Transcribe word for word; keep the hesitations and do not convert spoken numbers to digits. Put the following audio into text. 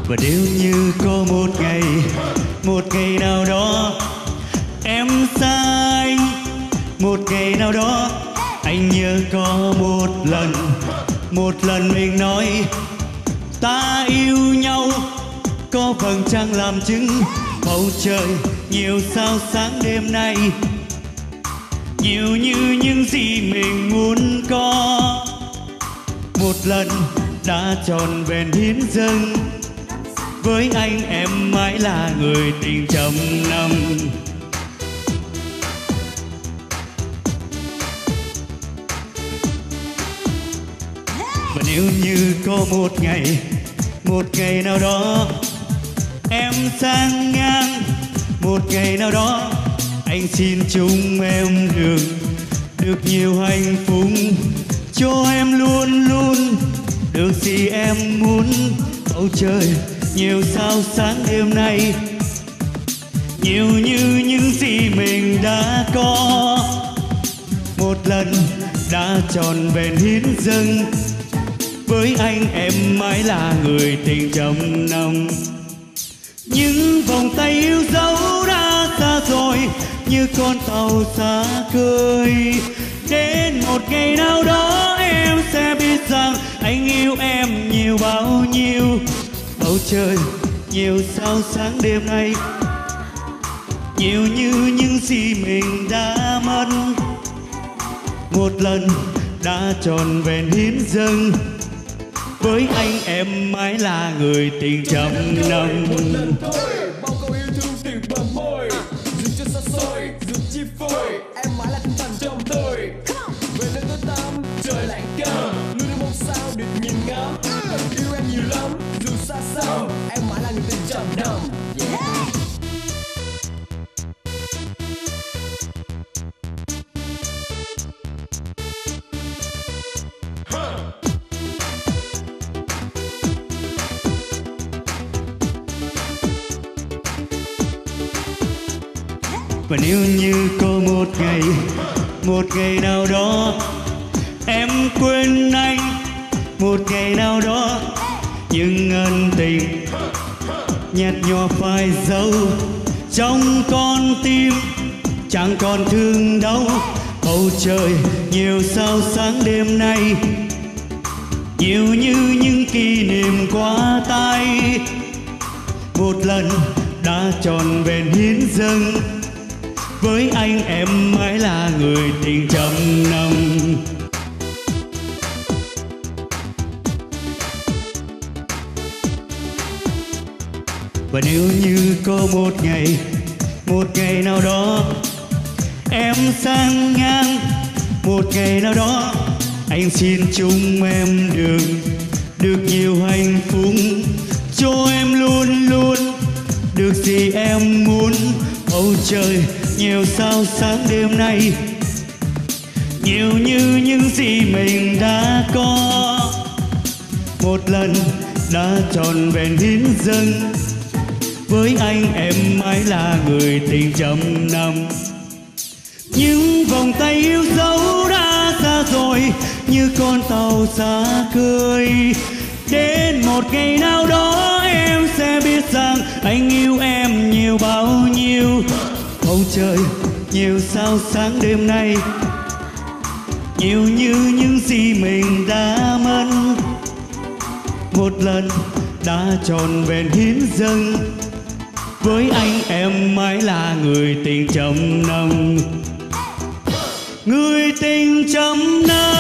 Và nếu như có một ngày, một ngày nào đó em xa anh, một ngày nào đó anh nhớ có một lần, một lần mình nói ta yêu nhau. Có vầng trăng làm chứng, bầu trời nhiều sao sáng đêm nay, nhiều như những gì mình muốn có. Một lần đã tròn vẹn hiến dâng, với anh em mãi là người tình trăm năm. Và nếu như có một ngày, một ngày nào đó em sang ngang, một ngày nào đó anh xin chúc em được được nhiều hạnh phúc, cho em luôn luôn được gì em muốn. Bầu trời nhiều sao sáng đêm nay, nhiều như những gì mình đã có. Một lần đã tròn vẹn hiến dâng, với anh em mãi là người tình trăm năm. Những vòng tay yêu dấu đã xa rồi, như con tàu xa khơi. Đến một ngày nào đó em sẽ biết rằng anh yêu em nhiều bao nhiêu. Bầu trời nhiều sao sáng đêm nay, nhiều như những gì mình đã mất. Một lần đã tròn vẹn hiến dâng, với anh em mãi là người tình trăm năm. Bao câu yêu thương từ bờ môi, dừng cho xa xôi, dừng chi phối. Em mãi là tinh thần trong tôi. Về nơi tôi tắm, trời lạnh cơm, luôn đưa một sao được nhìn ngắm. Yêu em nhiều lắm, dù xa xăm, em mãi là người tình trăm năm. Và nếu như có một ngày, một ngày nào đó em quên anh, một ngày nào đó những ân tình nhạt nhòa phai dấu trong con tim, chẳng còn thương đau. Bầu trời nhiều sao sáng đêm nay, nhiều như những kỷ niệm qua tay. Một lần đã tròn vẹn hiến dâng, với anh em mãi là người tình trăm năm. Và nếu như có một ngày, một ngày nào đó em sang ngang, một ngày nào đó anh xin chúc em được được nhiều hạnh phúc, cho em luôn luôn được gì em muốn. Bầu trời nhiều sao sáng đêm nay, nhiều như những gì mình đã có. Một lần đã tròn vẹn hiến dâng, với anh em mãi là người tình trăm năm. Những vòng tay yêu dấu đã xa rồi, như con tàu xa khơi. Đến một ngày nào đó em sẽ biết rằng anh yêu em nhiều bao nhiêu. Bầu trời nhiều sao sáng đêm nay, nhiều như những gì mình đã mất. Một lần đã tròn vẹn hiến dâng, với anh em mãi là người tình trăm năm. Người tình trăm năm.